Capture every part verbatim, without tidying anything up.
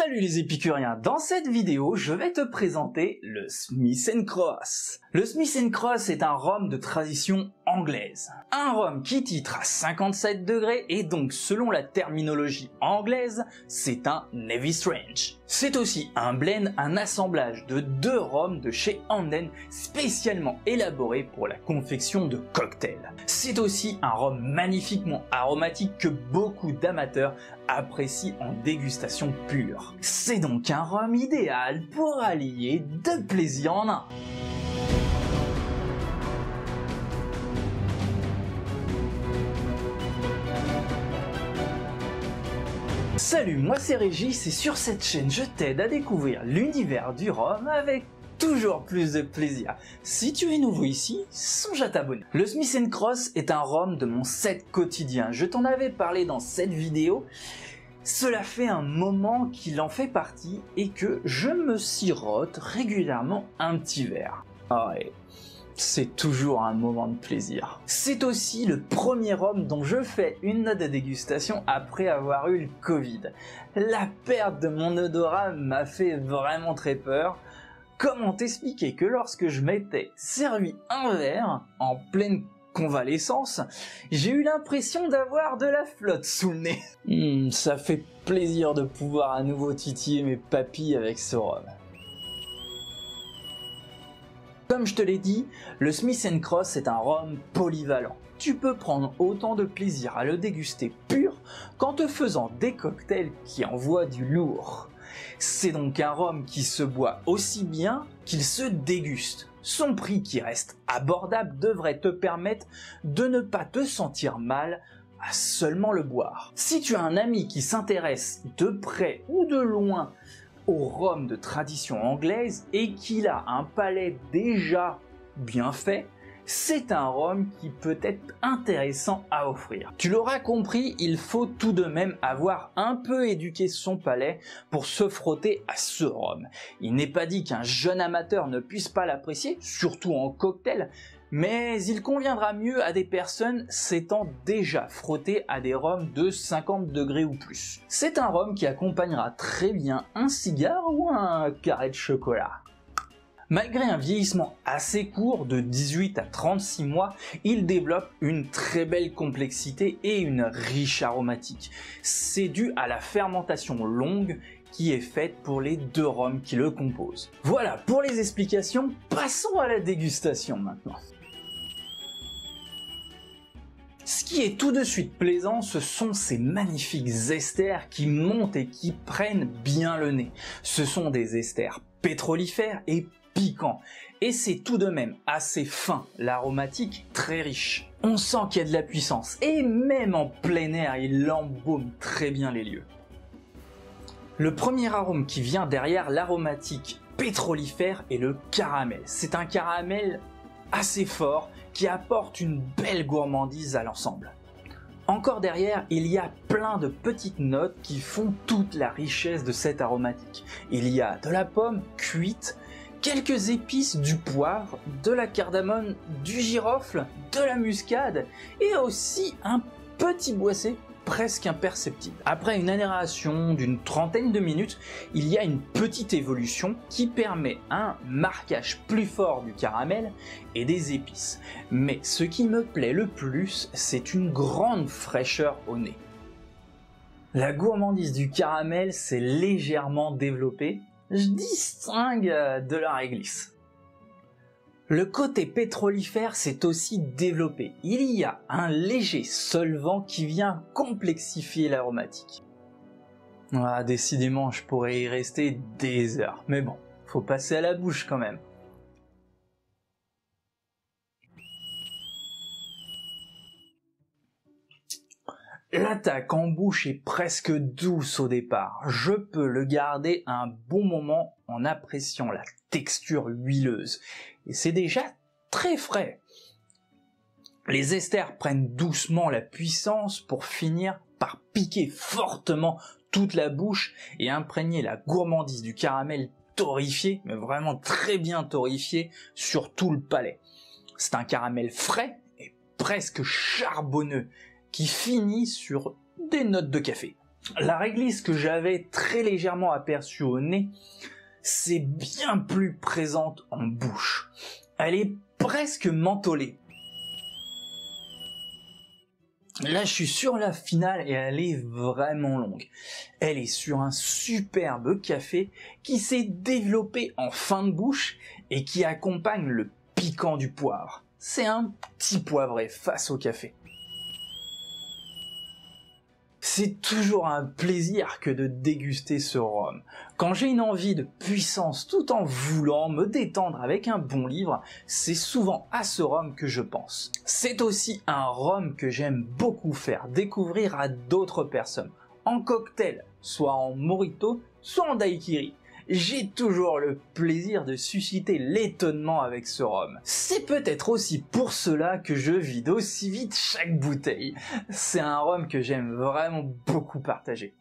Salut les épicuriens, dans cette vidéo, je vais te présenter le Smith and Cross. Le Smith and Cross est un rhum de tradition anglaise. Un rhum qui titre à cinquante-sept degrés et donc selon la terminologie anglaise, c'est un Navy Strange. C'est aussi un blend, un assemblage de deux rhums de chez Anden spécialement élaborés pour la confection de cocktails. C'est aussi un rhum magnifiquement aromatique que beaucoup d'amateurs apprécient en dégustation pure. C'est donc un rhum idéal pour allier deux plaisirs en un. Salut, moi c'est Régis et sur cette chaîne je t'aide à découvrir l'univers du rhum avec toujours plus de plaisir. Si tu es nouveau ici, songe à t'abonner. Le Smith and Cross est un rhum de mon set quotidien. Je t'en avais parlé dans cette vidéo. Cela fait un moment qu'il en fait partie et que je me sirote régulièrement un petit verre. Ah ouais, c'est toujours un moment de plaisir. C'est aussi le premier rhum dont je fais une note de dégustation après avoir eu le Covid. La perte de mon odorat m'a fait vraiment très peur. Comment t'expliquer que lorsque je m'étais servi un verre en pleine convalescence, j'ai eu l'impression d'avoir de la flotte sous le nez. Mmh, ça fait plaisir de pouvoir à nouveau titiller mes papilles avec ce rhum. Comme je te l'ai dit, le Smith and Cross est un rhum polyvalent. Tu peux prendre autant de plaisir à le déguster pur qu'en te faisant des cocktails qui envoient du lourd. C'est donc un rhum qui se boit aussi bien qu'il se déguste. Son prix qui reste abordable devrait te permettre de ne pas te sentir mal à seulement le boire. Si tu as un ami qui s'intéresse de près ou de loin au rhum de tradition anglaise et qu'il a un palais déjà bien fait, c'est un rhum qui peut être intéressant à offrir. Tu l'auras compris, il faut tout de même avoir un peu éduqué son palais pour se frotter à ce rhum. Il n'est pas dit qu'un jeune amateur ne puisse pas l'apprécier, surtout en cocktail, mais il conviendra mieux à des personnes s'étant déjà frottées à des rhums de cinquante degrés ou plus. C'est un rhum qui accompagnera très bien un cigare ou un carré de chocolat. Malgré un vieillissement assez court de dix-huit à trente-six mois, il développe une très belle complexité et une riche aromatique. C'est dû à la fermentation longue qui est faite pour les deux rhums qui le composent. Voilà pour les explications, passons à la dégustation maintenant. Ce qui est tout de suite plaisant, ce sont ces magnifiques esters qui montent et qui prennent bien le nez. Ce sont des esters pétrolifères et piquant, et c'est tout de même assez fin, l'aromatique très riche. On sent qu'il y a de la puissance, et même en plein air, il embaume très bien les lieux. Le premier arôme qui vient derrière l'aromatique pétrolifère est le caramel. C'est un caramel assez fort qui apporte une belle gourmandise à l'ensemble. Encore derrière, il y a plein de petites notes qui font toute la richesse de cette aromatique. Il y a de la pomme cuite, quelques épices, du poivre, de la cardamome, du girofle, de la muscade et aussi un petit boisé presque imperceptible. Après une aération d'une trentaine de minutes, il y a une petite évolution qui permet un marquage plus fort du caramel et des épices. Mais ce qui me plaît le plus, c'est une grande fraîcheur au nez. La gourmandise du caramel s'est légèrement développée. Je distingue de la réglisse. Le côté pétrolifère s'est aussi développé. Il y a un léger solvant qui vient complexifier l'aromatique. Ah, décidément, je pourrais y rester des heures. Mais bon, faut passer à la bouche quand même. L'attaque en bouche est presque douce au départ. Je peux le garder un bon moment en appréciant la texture huileuse. Et c'est déjà très frais. Les esters prennent doucement la puissance pour finir par piquer fortement toute la bouche et imprégner la gourmandise du caramel torréfié, mais vraiment très bien torréfié, sur tout le palais. C'est un caramel frais et presque charbonneux qui finit sur des notes de café. La réglisse que j'avais très légèrement aperçue au nez, c'est bien plus présente en bouche. Elle est presque mentholée. Là, je suis sur la finale et elle est vraiment longue. Elle est sur un superbe café qui s'est développé en fin de bouche et qui accompagne le piquant du poivre. C'est un petit poivré face au café. C'est toujours un plaisir que de déguster ce rhum. Quand j'ai une envie de puissance tout en voulant me détendre avec un bon livre, c'est souvent à ce rhum que je pense. C'est aussi un rhum que j'aime beaucoup faire découvrir à d'autres personnes, en cocktail, soit en mojito, soit en daiquiri. J'ai toujours le plaisir de susciter l'étonnement avec ce rhum. C'est peut-être aussi pour cela que je vide aussi vite chaque bouteille. C'est un rhum que j'aime vraiment beaucoup partager.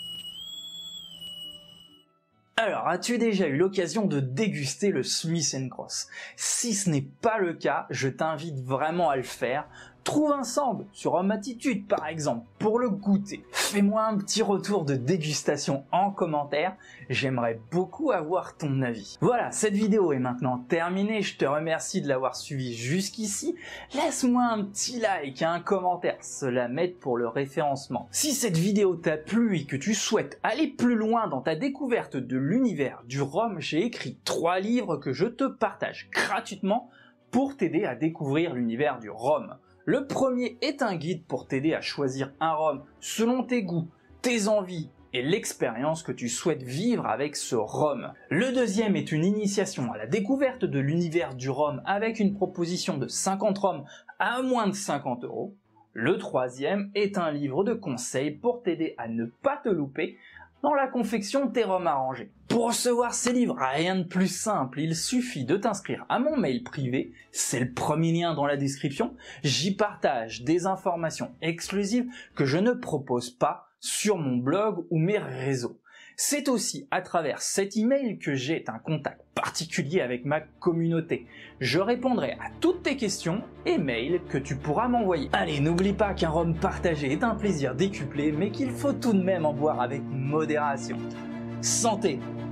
Alors, as-tu déjà eu l'occasion de déguster le Smith and Cross? Si ce n'est pas le cas, je t'invite vraiment à le faire. Trouve un sample sur Rhum Attitude par exemple pour le goûter. Fais-moi un petit retour de dégustation en commentaire, j'aimerais beaucoup avoir ton avis. Voilà, cette vidéo est maintenant terminée, je te remercie de l'avoir suivi jusqu'ici. Laisse-moi un petit like et un commentaire, cela m'aide pour le référencement. Si cette vidéo t'a plu et que tu souhaites aller plus loin dans ta découverte de l'univers du rhum, j'ai écrit trois livres que je te partage gratuitement pour t'aider à découvrir l'univers du rhum. Le premier est un guide pour t'aider à choisir un rhum selon tes goûts, tes envies et l'expérience que tu souhaites vivre avec ce rhum. Le deuxième est une initiation à la découverte de l'univers du rhum avec une proposition de cinquante rhums à moins de cinquante euros. Le troisième est un livre de conseils pour t'aider à ne pas te louper dans la confection de tes rhums arrangés. Pour recevoir ces livres, rien de plus simple, il suffit de t'inscrire à mon mail privé, c'est le premier lien dans la description, j'y partage des informations exclusives que je ne propose pas sur mon blog ou mes réseaux. C'est aussi à travers cet email que j'ai un contact particulier avec ma communauté. Je répondrai à toutes tes questions et mails que tu pourras m'envoyer. Allez, n'oublie pas qu'un rhum partagé est un plaisir décuplé, mais qu'il faut tout de même en boire avec modération. Santé!